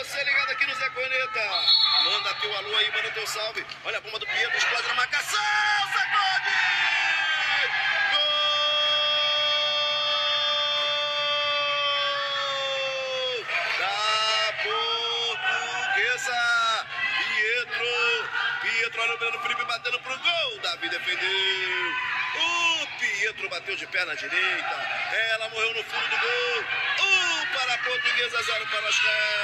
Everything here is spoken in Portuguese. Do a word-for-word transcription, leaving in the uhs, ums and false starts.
você ligado aqui no Zé Corneta. Manda aqui o alô aí, manda teu salve. Olha a bomba do Pietro, explode na marcação. Sacode! Gol da Portuguesa. Pietro. Pietro, olha o Breno Felipe batendo pro gol. Davi defendeu. O Pietro bateu de perna direita. Ela morreu no fundo do gol. Um para a Portuguesa, zero para as